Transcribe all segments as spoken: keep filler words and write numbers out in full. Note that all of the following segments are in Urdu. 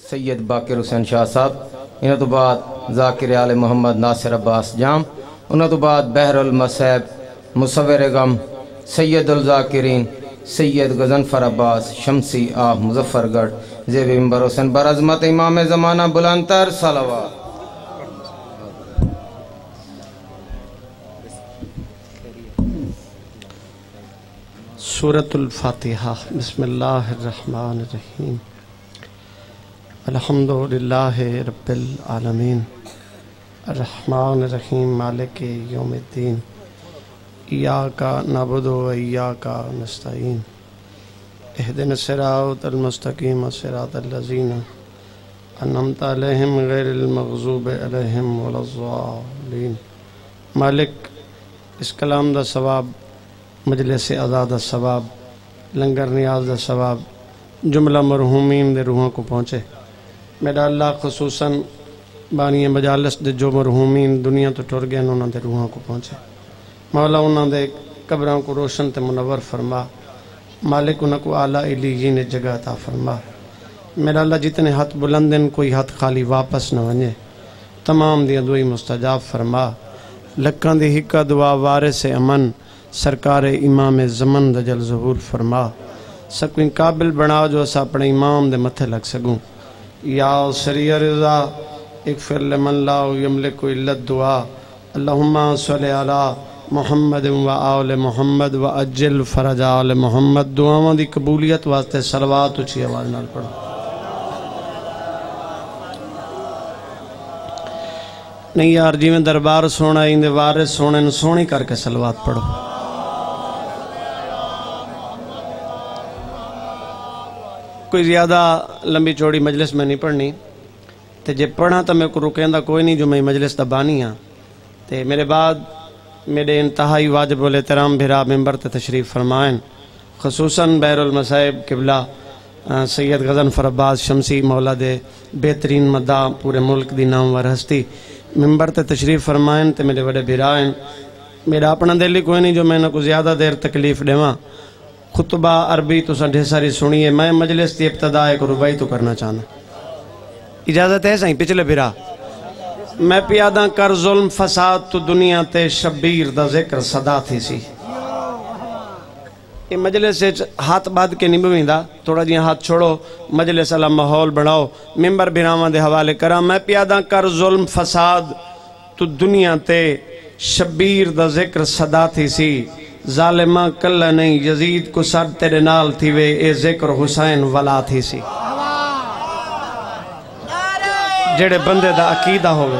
سید باقر حسین شاہ صاحب، انہوں تو بعد ذاکر آل محمد ناصر عباس جام، انہوں تو بعد بحر المصیب مصور غم سید الذاکرین سید غضنفر عباس شمسی آہ مظفر گڑھ زیب ممبر حسین برعظمت امام زمانہ بلندتر صلوات۔ سورة الفاتحہ۔ بسم اللہ الرحمن الرحیم۔ الحمدللہ رب العالمین الرحمن الرحیم مالک یوم الدین ایاک نعبد و ایاک نستعین اہدنا الصراط المستقیم صراط الذین انعمت علیہم غیر المغضوب علیہم ولا الضالین۔ مالک اس کلام دا ثواب، مجلس آزاد دا ثواب، لنگر نیاز دا ثواب جملہ مرحومین دے روحوں کو پہنچے۔ میرا اللہ خصوصاً بانی مجالس دے جو مرحومین دنیا تو ٹر گئے انہوں دے روحوں کو پہنچے۔ مولا انہوں دے قبروں کو روشن تے منور فرما۔ مالک انہوں کو اعلیٰ علیین جگہ عطا فرما۔ میرا اللہ جتنے ہاتھ بلندن کوئی ہاتھ خالی واپس نہ ونجے، تمام دیا دعائی مستجاب فرما۔ لکھاں دی حکا دعا وارث امن سرکار امام زمن دجل ظہور فرما۔ سکویں قابل بنا جو اسا اپنے امام دے متھے لگ سگوں۔ یا سریع رضا اغفر لمن لا یملک الا الدعا اللہم صلی علی محمد و آل محمد و اجل فرج آل محمد۔ دعاواں دی قبولیت واسطے صلوات اچھی آواز نال پڑھو۔ نہیں یار جی میں دربار سونا اندے وارث سونے نو سونی کر کے صلوات پڑھو۔ کوئی زیادہ لمبی چوڑی مجلس میں نہیں پڑھنی تے جے پڑھا تو میں کو رکیں دا کوئی نہیں جو میں مجلس دا بانی ہاں تے میرے بعد میرے انتہائی واجب الاحترام بھرا ممبر تے تشریف فرمائیں، خصوصاً بحر المصائب قبلہ سید غضنفر عباس شمسی مولا دے بہترین مدعا پورے ملک دی نامور ہستی ممبر تے تشریف فرمائیں تے میرے بڑے بھرائیں۔ میرا اپنا دلی کوئی نہیں جو میں نہ کو زیادہ دیر تکلیف دیواں۔ خطبہ عربی تو سنڈے ساری سنیے، میں مجلس دی ابتدا ایک ربائی تو کرنا چاہنا۔ اجازت ہے سائیں پچھلے بھرا؟ میں پیادہ کر ظلم فساد تو دنیا تے شبیر دا ذکر صدا تھی سی۔ یہ مجلس سے ہاتھ باد کے نبویں دا تھوڑا جی ہاتھ چھوڑو، مجلس اللہ ماحول بڑھاؤ، ممبر بھراواں دے حوالے کرا۔ میں پیادہ کر ظلم فساد تو دنیا تے شبیر دا ذکر صدا تھی سی۔ ظالمہ کلہ نہیں یزید کو سر تیرے نال تھی وے اے ذکر حسین ولا تھی سی۔ جڑے بندے دا عقیدہ ہوئے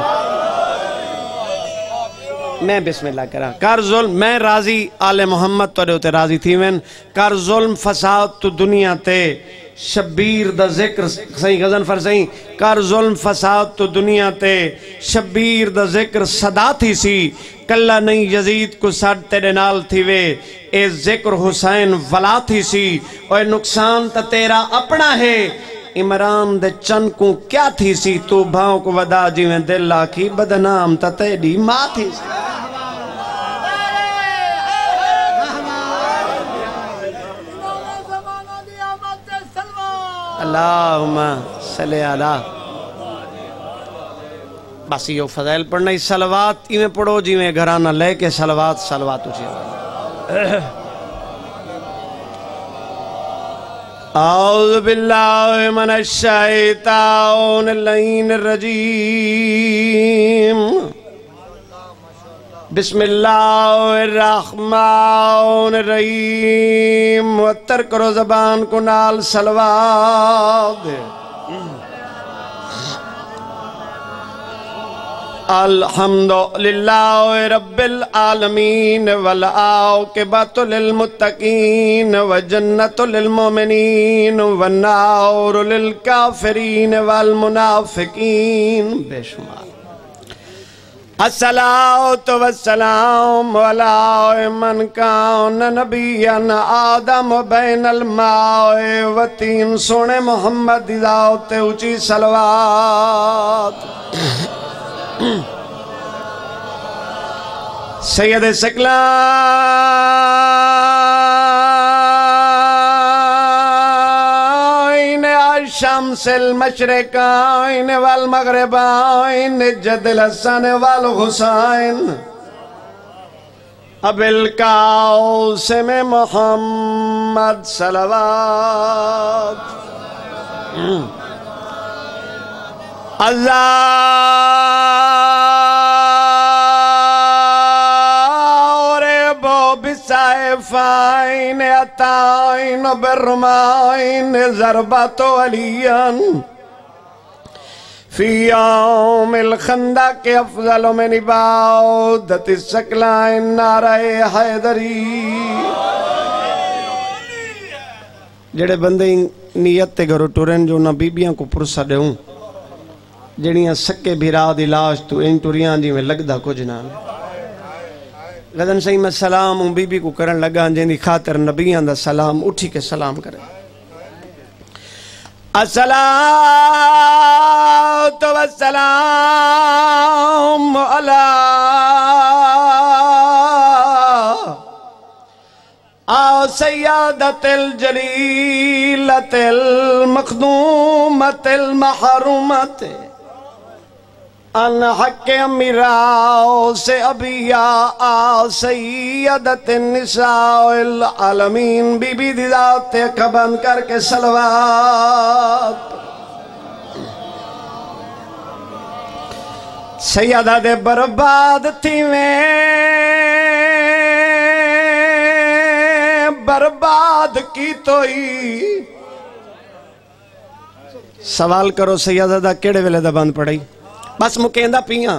میں بسم اللہ کرا کر ظلم میں راضی آل محمد توڑے ہوتے راضی تھی وین کر ظلم فساد تو دنیا تے شبیر دا ذکر صحیح غضنفر صحیح کر ظلم فساد تو دنیا تے شبیر دا ذکر صدا تھی سی۔ کلہ نہیں یزید کو سڑ تیرے نال تھی وے اے ذکر حسین ولا تھی سی۔ اور نقصان تا تیرا اپنا ہے عمران دے چن کو کیا تھی سی۔ تو بھاؤں کو ودا جی میں دل آکھی بدنام تا تیری ماں تھی سی۔ اللہم صلی علی بس یہ فضائل پڑھنا ہی صلوات ایویں پڑھو جی میں گھرانہ لے کے صلوات صلوات اچھی اعوذ باللہ من الشیطان اللعین الرجیم بسم اللہ الرحمن الرحیم وتر کرو زبان کو نال صلوات۔ الحمدللہ رب العالمین والعاقبۃ للمتقین وجنت للمؤمنین والنار للکافرین والمنافقین بے شمار۔ الصلاة والسلام علی من کان نبیا آدم بین الماء والطین۔ سونے محمد ذات اونچی صلوات۔ سید ثقلین شمس المشرقین والمغربین جد الحسن والحسین اب القاسم محمد صلوات الضارب بسيفين أتين بالرمين ضربة وليا في يوم الخندق أفضل من عبادة الثقلين نعرہ حیدری. جڑے بندے نیت تے گھرو ٹورن جو نہ بیبیاں کو پرسا دیوں جڑیاں سکے بھیرا دی لاش تو ان ٹوریاں جی میں لگ دا کچھ نہ غدن صحیح میں سلام ہوں بی بی کو کرن لگا جن دی خاطر نبیان دا سلام اٹھی کے سلام کرے. الصلاة والسلام علی آ سیادت الجلیلت المخدومت المحرومت ان حق امیراؤ سے ابیا آ سیدت النساء العالمین بی بی دی ذات قبن کر کے صلوات. سیدہ دے برباد تھی میں برباد کی توئی سوال کرو سیدہ دا کیڑے ویلے دا بند پڑھائی بس مکیندہ پیاں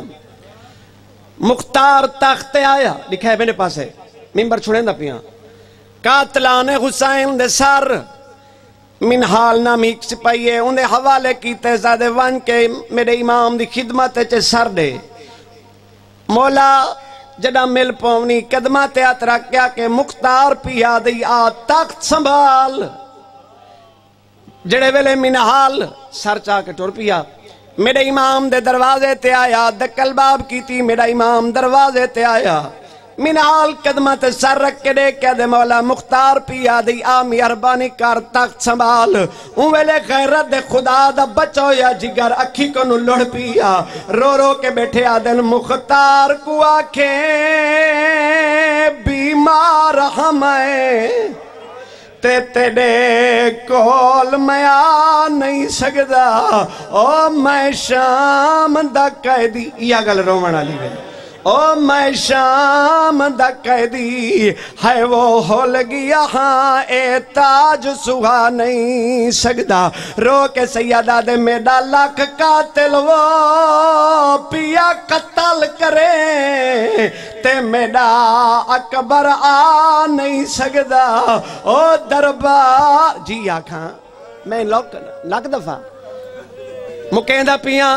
مختار تخت آیا لکھا ہے میرے پاس ہے ممبر چھوڑیندہ پیاں قاتلان حسین دے سر من حال نامی ایک سپائیے انہیں حوالے کی تیزادے ون کے میرے امام دی خدمت چے سر دے مولا جڑا مل پونی قدمات اترا کیا کہ مختار پیا دی آ تخت سنبھال جڑے ویلے من حال سر چاہ کے ٹور پیا میرے امام دے دروازے تے آیا دکل باب کی تھی میرا امام دروازے تے آیا منال قدمت سر رکھ کے دے کہ دے مولا مختار پیا دی آ مہربانی کر تخت سنبھال اون ویلے غیرت دے خدا دا بچو یا جگر اکھی کو نو لڑ پیا رو رو کے بیٹھے آدن مختار کو آنکھیں بیمار ہمیں تے تیرے کول میں آ نہیں سکدا او میں شام دا قیدی یا گل رومن علی وے او میں شام دا قیدی ہے وہ ہو لگی یہاں اے تاج سہا نہیں سکدا رو کے سیدہ دے میرا لاکھ قاتل وہ پیا قتل کرے تے میرا اکبر آ نہیں سکدا او دربار جی آکھاں میں لاکھ دفعہ مکیندہ پیاں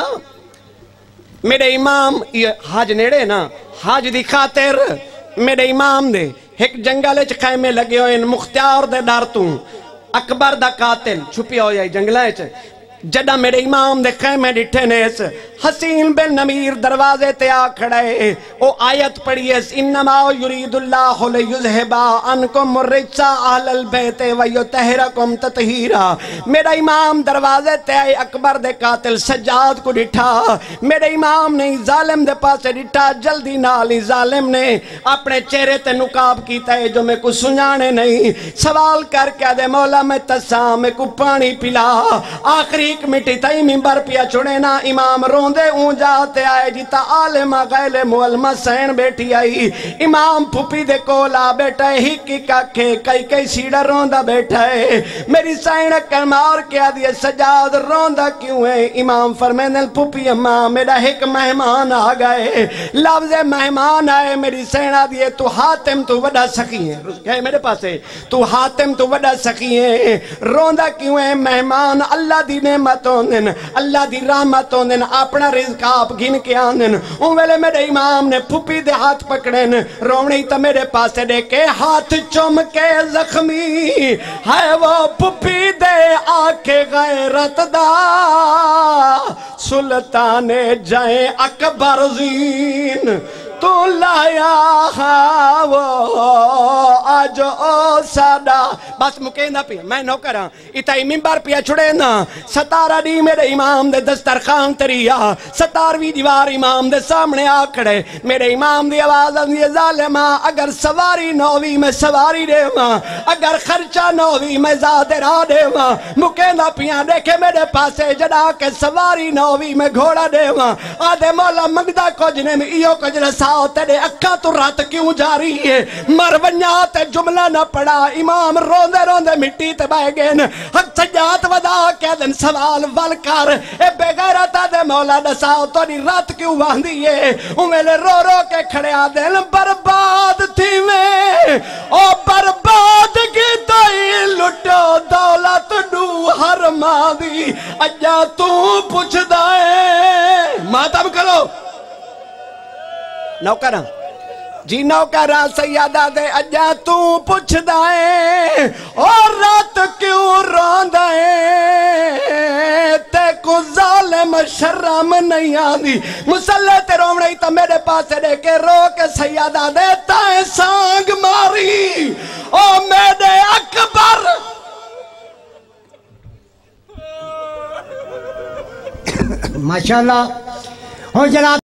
میرے امام حاج نیڑے نا حاج دی خاطر میرے امام دے ایک جنگل اچ خیمے لگے ہوئے مختار دے ڈارتوں اکبر دا قاتل چھپی ہوئی ہے جنگلہ اچ جڑا میرے امام دے خیمے ڈٹھے نیس حسین بن نمیر دروازے تے آ کھڑے او آیت پڑھی اس انما یرید اللہ لیذہبا عنکم الرجس اہل البیت ویطہرکم تطہیرا میرا امام دروازے تے آئے اکبر دے قاتل سجاد کو ڈٹھا میرے امام نے ظالم دے پاسے ڈٹھا جلدی نالی ظالم نے اپنے چہرے تے نقاب کیتا ہے جو میں کو سنانے نہیں سوال کر کے دے مولا میں تسا میں کو پانی پلا آخری ایک مٹی تائی ممبر پیا چھوڑے نا امام روندے اون جاتے آئے جیتا عالمہ غیل معلمہ سین بیٹھی آئی امام پھوپی دے کولا بیٹھا ہے ہی کی کاکھے کئی کئی سیڑا روندہ بیٹھا ہے میری سین اکر مار کیا دیئے سجاد روندہ کیوں ہے امام فرمیدن پھوپی اماں میرا ایک مہمان آ گئے لفظ مہمان آئے میری سین آ دیئے تو حاتم تو وڈا سخی ہے کہے میرے پاس ہے تو حاتم تو وڈا سخی ہے روندہ کیوں ہے مہمان اللہ دی نعمتوں دن اللہ دی رحمتوں دن اپنا رزق آپ گن کے آندن ان ویلے میرے امام نے پھوپی دے ہاتھ پکڑن روڑی تا میرے پاس دے کے ہاتھ چم کے زخمی ہے وہ پھوپی دے آکے غیرت دا سلطان جائیں اکبر زین تو لایا وہ جو او سادا بس مکینہ پیا میں نو کراں اتائی ممبر پیا چھڑے نا ستارہ دی میرے امام دے دسترخان تریا ستاروی دیوار امام دے سامنے آکڑے میرے امام دی آواز اندی ظالمہ اگر سواری نوی میں سواری دے ماں اگر خرچہ نوی میں زیادہ را دے ماں مکینہ پیا دیکھے میرے پاسے جڑا کے سواری نوی میں گھوڑا دے ماں آدھے مولا منگدہ کجنے میں ایو کج رساؤ تیرے اکھا تو رات کیوں جاری ہے مرونیاں تے جملہ نہ پڑا امام روندے روندے مٹی تے بائے گئن حق سجات ودا کہہ دن سوال والکار اے بے غیرتا دے مولا دساؤ تو نی رات کیوں باندھی ہے امیلے رو رو کے کھڑے آدھن برباد تھی میں او برباد کی تائی لٹو دولت ڈو ہر مادی اجا تو پوچھ دائے ماتم کرو نوکرہ جی نوکرہ سیادہ دے اجا تو پوچھ دائے اور رات کیوں رون دائے تے کو ظالم شرم نہیں آدھی مسلح تے رومنے ہی تا میرے پاس دے کے رو کے سیادہ دے تائیں سانگ ماری او میرے اکبر ماشاءاللہ ہو جناب